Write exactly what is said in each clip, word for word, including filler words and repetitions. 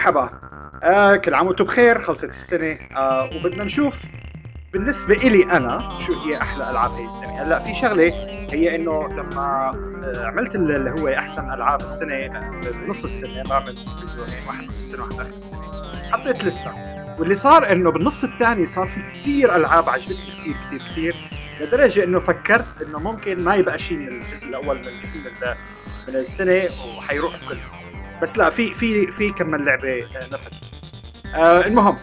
مرحبا. آه كل عام وانتم بخير. خلصت السنة آه وبدنا نشوف بالنسبة إلي أنا شو هي أحلى ألعاب هي السنة. هلا في شغلة هي إنه لما آه عملت اللي هو أحسن ألعاب السنة آه بنص السنة، بعمل فيديوهين، واحد نص السنة واحد آخر السنة، حطيت لستة. واللي صار إنه بالنص الثاني صار في كتير ألعاب عجبتني كتير كتير كتير، لدرجة إنه فكرت إنه ممكن ما يبقى شيء من الجزء الأول من من السنة وحيروح كله. بس لا، في في في كم من لعبه نفذ. آه المهم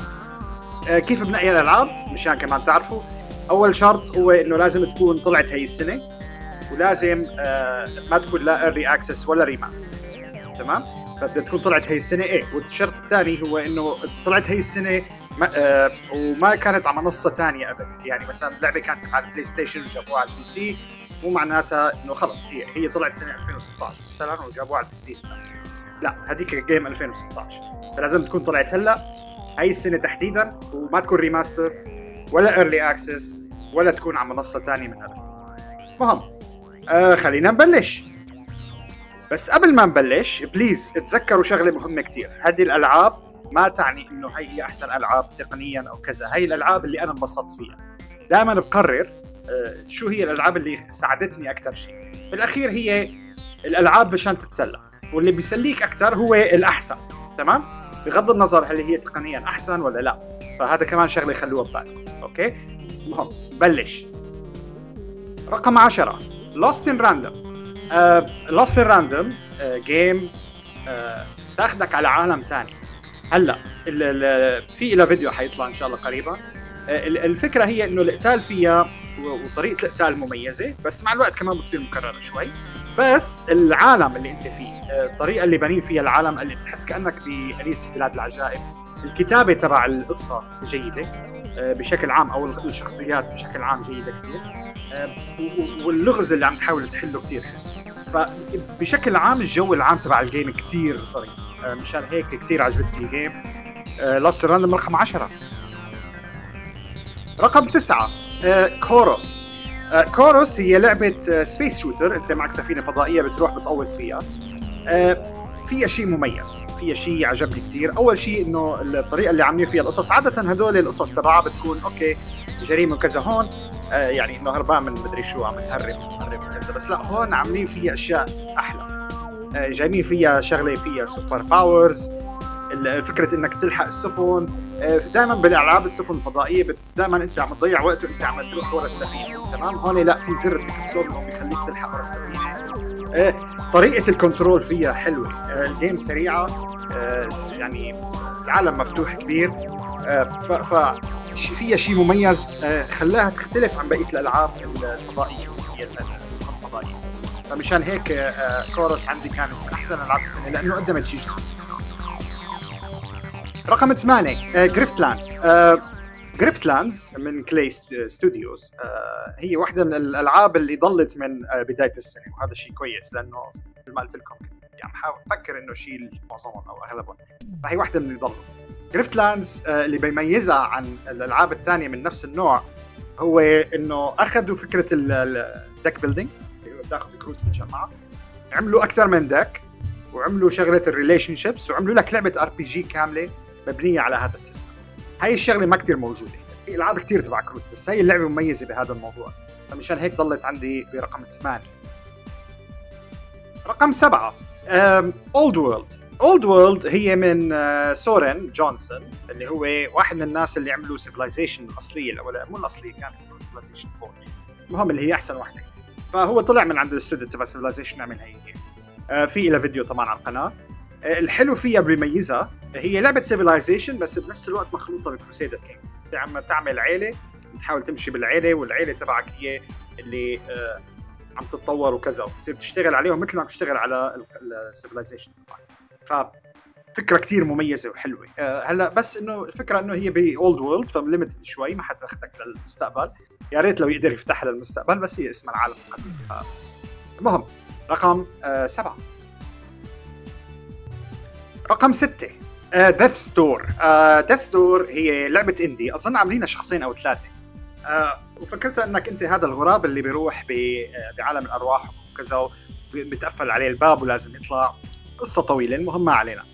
آه كيف بنقي الالعاب مشان كمان تعرفوا. اول شرط هو انه لازم تكون طلعت هي السنه، ولازم آه ما تكون لا ايرلي اكسس ولا ريماستر. تمام، فبدها تكون طلعت هي السنه. ايه، والشرط الثاني هو انه طلعت هي السنه ما آه وما كانت على منصه ثانيه قبل. يعني مثلا لعبه كانت على البلاي ستيشن وجابوها على البي سي، مو معناتها انه خلص هي هي طلعت سنه ألفين وستة عشر مثلا وجابوها على البي سي. لا، هذيك جيم ألفين وستة عشر، فلازم تكون طلعت هلا هاي السنه تحديدا، وما تكون ريماستر ولا ايرلي اكسس ولا تكون على منصه ثانيه من قبل. مهم آه خلينا نبلش. بس قبل ما نبلش بليز تذكروا شغله مهمه كتير. هذه الالعاب ما تعني انه هي هي احسن العاب تقنيا او كذا. هي الالعاب اللي انا انبسطت فيها. دائما بقرر آه شو هي الالعاب اللي ساعدتني اكثر شيء. بالاخير هي الالعاب مشان تتسلى، واللي بيسليك اكثر هو الاحسن. تمام، بغض النظر هل هي تقنيا احسن ولا لا. فهذا كمان شغله خلوها ببالكم. اوكي، المهم بلش. رقم عشرة Lost in Random. uh, Lost in Random جيم uh, uh, تاخدك على عالم ثاني. هلا ال ال في له فيديو حيطلع ان شاء الله قريبا. uh, الفكره هي انه القتال فيها وطريقه القتال مميزه، بس مع الوقت كمان بتصير مكرره شوي. بس العالم اللي انت فيه، الطريقه اللي بنين فيها العالم، اللي بتحس كانك بأليس بلاد العجائب. الكتابه تبع القصه جيده بشكل عام، او الشخصيات بشكل عام جيده كثير، واللغز اللي عم تحاول تحله كثير حلو. فبشكل عام الجو العام تبع الجيم كثير صريح، مشان هيك كثير عجبتني الجيم. Lost in Random رقم عشرة. رقم تسعة كوروس. آه، كوروس هي لعبة سبيس شوتر. انت معك سفينة فضائية بتروح بتقوص فيها. آه، فيها شيء مميز، فيها شيء عجبني كثير. اول شيء انه الطريقة اللي عاملين فيها القصص. عادة هذول القصص تبعها بتكون اوكي جريمة وكذا. هون آه، يعني انه هربان من مدري شو، عم تهرب مهرب وكذا. بس لا، هون عاملين فيها اشياء احلى. آه، جايبين فيها شغلة فيها سوبر باورز، فكرة انك تلحق السفن. دائما بالالعاب السفن الفضائيه دائما انت عم تضيع وقت وانت عم تروح ورا السفينه. تمام، هون لا، في زر بدك تسوقه بيخليك تلحق ورا السفينه. طريقه الكنترول فيها حلوه. الجيم سريعه، يعني العالم مفتوح كبير، ف فيها شيء مميز خلاها تختلف عن بقيه الالعاب الفضائيه، هي السفن الفضائيه. فمشان هيك كوروس عندي كانت من احسن العاب السنه، لانه قدمت شيء جديد. رقم ثمانية جريفتلاندز. جريفتلاندز من كلاي ستوديوز. آه هي واحدة من الألعاب اللي ضلت من آه بداية السنة، وهذا شيء كويس، لأنه مثل ما قلت لكم كنت عم حاول أفكر إنه شيء معظمهم أو أغلبهم، فهي واحدة من اللي ضلوا. جريفتلاندز آه اللي بيميزها عن الألعاب الثانية من نفس النوع هو إنه أخذوا فكرة الدك بيلدينج، بتاخذ كروت متجمعة، عملوا أكثر من دك، وعملوا شغلة الريليشن شيبس، وعملوا لك لعبة ار بي جي كاملة مبنية على هذا السيستم. هاي الشغلة ما كتير موجودة في ألعاب كتير تبع كروت، بس هاي اللعبة مميزة بهذا الموضوع، فمشان هيك ضلت عندي برقم ثمانية. رقم سبعة Old World. Old World هي من سورين جونسون، اللي هو واحد من الناس اللي عملوا Civilization الأصلية الأولى، مو الأصلية، كانت Civilization فور، المهم اللي هي أحسن واحدة. فهو طلع من عند الاستوديو تبع Civilization عمل هاي الجيم. في إلى فيديو طبعا على القناة. الحلو فيها بيميزها هي لعبة سيفيلايزيشن، بس بنفس الوقت مخلوطة بكروسيدر كينجز. انت عم تعمل عيلة، بتحاول تمشي بالعيلة، والعيلة تبعك هي اللي آه عم تتطور وكذا، وتصير تشتغل عليهم مثل ما بتشتغل على السيفيلايزيشن تبعك. ففكرة كتير مميزة وحلوة. آه هلا بس انه الفكرة انه هي باولد وورلد، فليمتد شوي، ما حتاخدك للمستقبل. يا ريت لو يقدر يفتحها للمستقبل، بس هي اسمها العالم القديم. المهم رقم آه سبعة. رقم ستة ديث ستور. ديث ستور هي لعبة اندي، اظن عاملينها شخصين او ثلاثة. uh, وفكرتها انك انت هذا الغراب اللي بيروح بعالم الارواح وكذا، بتقفل عليه الباب ولازم يطلع. قصة طويلة، المهم ما علينا.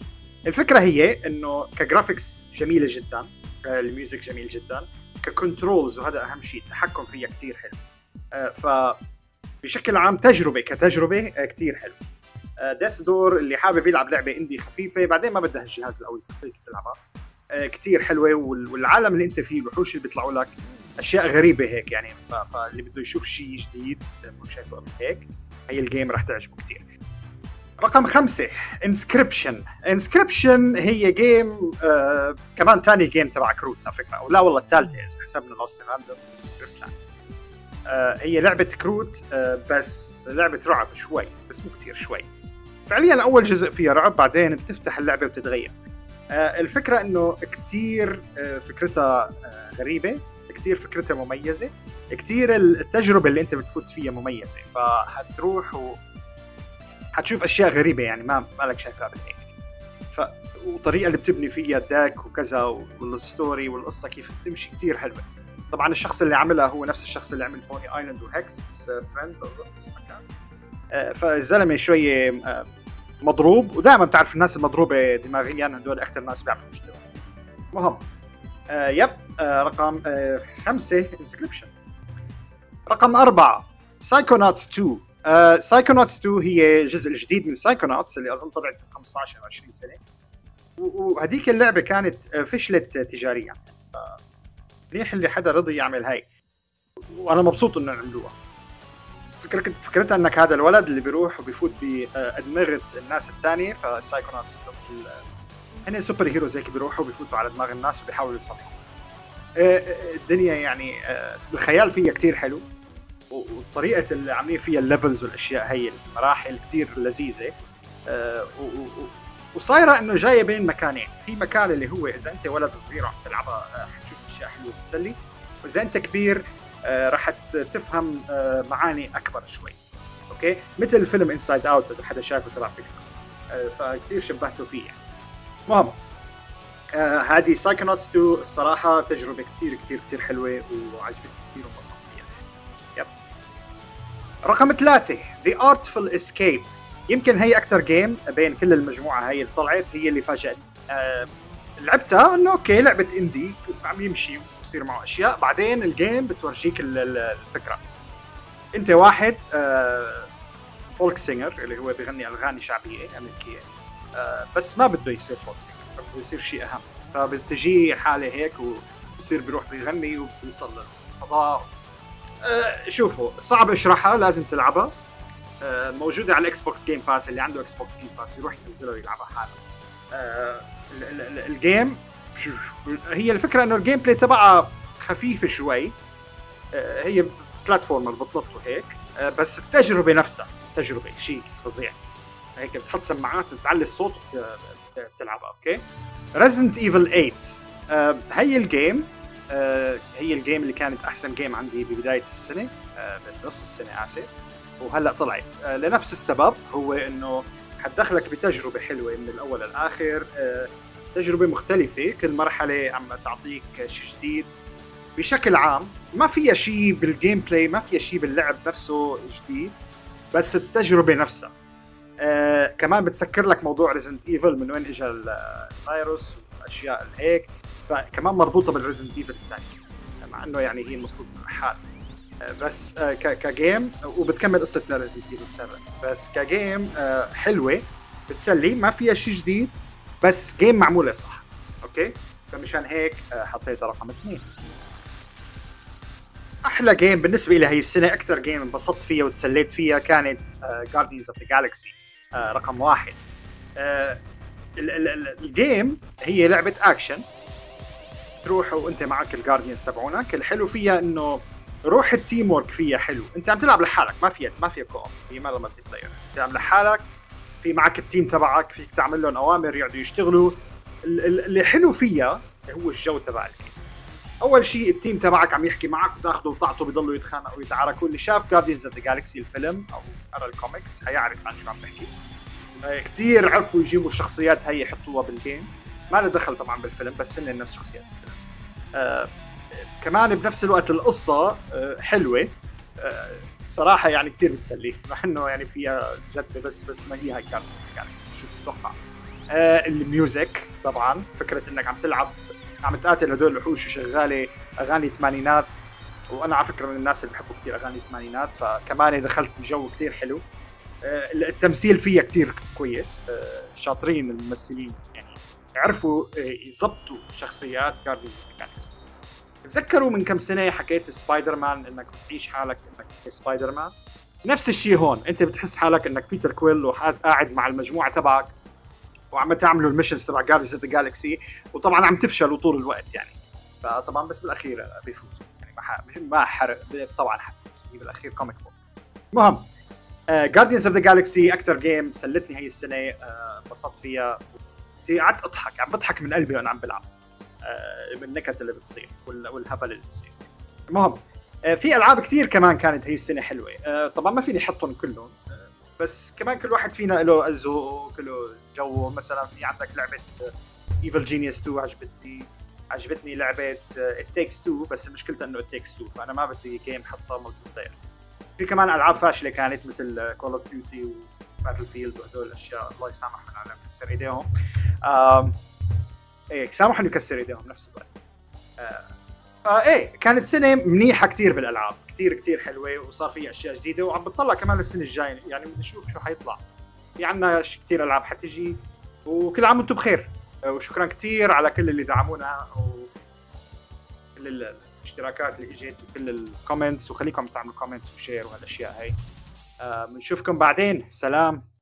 الفكره هي انه كجرافيكس جميله جدا، الميوزك جميل جدا، ككنترولز وهذا اهم شيء، التحكم فيها كتير حلو. ف بشكل عام تجربه كتجربه كتير حلو. ديث دور اللي حابب يلعب لعبه اندي خفيفه بعدين ما بدها الجهاز القوي فيك تلعبها، كتير حلوه. والعالم اللي انت فيه الوحوش اللي بيطلعوا لك اشياء غريبه هيك يعني، فاللي بده يشوف شيء جديد مو شايفه قبل هيك هي الجيم راح تعجبه كتير. رقم خمسة انسكريبشن. انسكريبشن هي جيم آه كمان تاني جيم تبع كروت على فكره، او لا والله الثالثه اذا حسبنا لوست راندوم دريفتلاندز. آه هي لعبه كروت آه بس لعبه رعب شوي، بس مو كتير شوي. فعليا اول جزء فيها رعب، بعدين بتفتح اللعبه وبتتغير. آه الفكره انه كتير آه فكرتها آه غريبه، كتير فكرتها مميزه، كتير التجربه اللي انت بتفوت فيها مميزه، فهتروح و حتشوف اشياء غريبه يعني ما ما لك شايفها قبل هيك. ف والطريقه اللي بتبني فيها الداك وكذا والستوري والقصه كيف بتمشي كتير حلوه. طبعا الشخص اللي عملها هو نفس الشخص اللي عمل بوني ايلاند وهكس فريندز اظن اسمه كان. فالزلمه شويه مضروب، ودائما بتعرف الناس المضروبه دماغيا هدول اكثر ناس بيعرفوا يشتغلوا. مهم آه يب آه رقم آه خمسة انسكريبشن. رقم أربعة سايكوناتس تو. سايكوناتس تو هي جزء جديد من سايكوناتس اللي اظن طلعت خمسة عشر أو عشرين سنه، وهديك اللعبه كانت فشلت تجاريا. منيح اللي حدا رضي يعمل هاي، وانا مبسوط انه عملوها. فكرة فكرتها انك هذا الولد اللي بيروح وبيفوت بادمغه الناس الثانيه، فسايكوناتس هن سوبر هيروز هيك بيروحوا بيفوتوا على دماغ الناس وبيحاولوا يصلحوا الدنيا. يعني الخيال فيها كتير حلو، وطريقه اللي عاملين فيها الليفلز والاشياء هي المراحل كتير لذيذه. وصايره انه جايه بين مكانين، في مكان اللي هو اذا انت ولد صغير عم تلعبها حتشوف اشياء حلوه بتسلي، واذا انت كبير راح تفهم معاني اكبر شوي. اوكي مثل الفيلم انسايد اوت اذا حدا شايفه تبع بيكسار، فكتير شبهته فيه يعني. المهم هذه سايكوناتس تو الصراحه تجربه كتير كتير كتير حلوه وعجبتني كثير وانبسطت فيها. يب. رقم ثلاثة The Artful Escape. يمكن هي أكتر جيم بين كل المجموعة هي اللي طلعت هي اللي فاجأتني. أه لعبتها إنه أوكي لعبة إندي عم يمشي ويصير معه أشياء، بعدين الجيم بتورجيك الفكرة. أنت واحد أه فولك سينجر اللي هو بيغني أغاني شعبية أمريكية، أه بس ما بده يصير فولك سينجر، بده يصير شيء أهم. فبتجي حالة هيك وبصير بيروح بيغني وبيوصل للفضاء. أه شوفوا صعب اشرحها، لازم تلعبها. أه موجوده على الاكس بوكس جيم باس، اللي عنده اكس بوكس جيم باس يروح ينزلها ويلعبها حاله. أه الجيم هي الفكره انه الجيم بلاي تبعها خفيفه شوي. أه هي بلاتفورمر بتنط وهيك، أه بس التجربه نفسها تجربه شيء فظيع. هيك بتحط سماعات بتعلي الصوت وبتلعبها. اوكي ريزيدنت ايفل ثمانية. أه هي الجيم آه هي الجيم اللي كانت احسن جيم عندي ببدايه السنه، آه بنص السنه اسف، وهلا طلعت آه لنفس السبب، هو انه حتدخلك بتجربه حلوه من الاول للاخر. آه تجربه مختلفه، كل مرحله عم تعطيك شيء جديد. بشكل عام ما فيها شيء بالجيم بلاي، ما فيها شيء باللعب نفسه جديد، بس التجربه نفسها. آه كمان بتسكر لك موضوع ريزنت ايفل من وين اجى الفيروس واشياء هيك، فكمان مربوطه بالريزنت ايفل الثاني، مع انه يعني هي المفروض حال. بس كجيم وبتكمل قصه ريزنت ايفل سبعة، بس كجيم حلوه بتسلي، ما فيها شيء جديد، بس جيم معموله صح. اوكي فمشان هيك حطيتها رقم اثنين. احلى جيم بالنسبه لي هي السنه، اكثر جيم انبسطت فيها وتسليت فيها كانت جاردينز اوف ذا جالكسي رقم واحد. الجيم هي لعبه اكشن، تروح وانت معك الجارديانز تبعونك. الحلو فيها انه روح التيم وورك فيها حلو، انت عم تلعب لحالك، ما فيها ما فيها كوب، هي ما مالتي بلاير، تلعب لحالك، في معك التيم تبعك، فيك تعمل لهم اوامر يقعدوا يشتغلوا. اللي حلو فيها هو الجو تبع الجيم. اول شيء التيم تبعك عم يحكي معك وتاخذه وتعطوا، بيضلوا يتخانقوا ويتعاركوا. اللي شاف جارديانز اوف ذا جالكسي الفيلم او قرا الكوميكس هيعرف عن شو عم بحكي. كثير عرفوا يجيبوا الشخصيات هي يحطوها بالجيم، ما له دخل طبعا بالفيلم، بس هن نفس شخصيات الفيلم. آه كمان بنفس الوقت القصة آه حلوة. آه الصراحة يعني كتير بتسلي، مع انه يعني فيها جدة، بس بس ما هي هاي كارثة جالكسي. شو بتتوقع؟ آه الميوزك طبعا، فكره انك عم تلعب عم تقاتل هدول الوحوش وشغاله اغاني ثمانينات، وانا على فكره من الناس اللي بحبوا كثير اغاني الثمانينات، فكمان دخلت بجو كثير حلو. آه التمثيل فيها كثير كويس، آه شاطرين الممثلين يعني، عرفوا آه يضبطوا شخصيات جاردينز اوف ذا جالكسي. تذكروا من كم سنه حكيت سبايدر مان انك بتعيش حالك انك سبايدر مان؟ نفس الشيء هون، انت بتحس حالك انك بيتر كويل وقاعد مع المجموعه تبعك وعم تعملوا الميشنز تبع جاردينز اوف ذا جالكسي، وطبعا عم تفشلوا طول الوقت يعني. فطبعا بس بالاخير بيفوز يعني، ما ما حرق طبعا حتفوز هي بالاخير كوميك بوك. المهم جاردينز اوف ذا جالكسي اكثر جيم سلتني هي السنه، انبسطت uh, فيها، قعدت اضحك، عم بضحك من قلبي وانا عم بلعب uh, من النكت اللي بتصير والهبل اللي بتصير. المهم uh, في العاب كثير كمان كانت هي السنه حلوه، uh, طبعا ما فيني احطهم كلهم، uh, بس كمان كل واحد فينا له ذوق وكله جو. مثلا في عندك لعبه ايفل جينيوس تو عجبتني، عجبتني لعبه ات تيكس تو، بس مشكلتها انه ات تيكس تو، فانا ما بدي جيم حطها ملتي بلاير. في كمان العاب فاشله كانت مثل كول اوف ديوتي وباتل فيلد وهدول الاشياء، الله يسامحهم على كسر ايديهم. آم ايه سامحهم يكسر ايديهم نفس الوقت. آه ايه كانت سنه منيحه كتير بالالعاب، كتير كتير حلوه، وصار فيها اشياء جديده، وعم بتطلع كمان السنه الجايه يعني بدي اشوف شو حيطلع. في عنا كتير العاب حتجي، وكل عام وانتم بخير. وشكرا كتير على كل اللي دعمونا وكل الاشتراكات اللي اجت وكل الكومنتس، وخليكم تعملوا كومنتس وشير وهالاشياء هاي. بنشوفكم آه بعدين، سلام.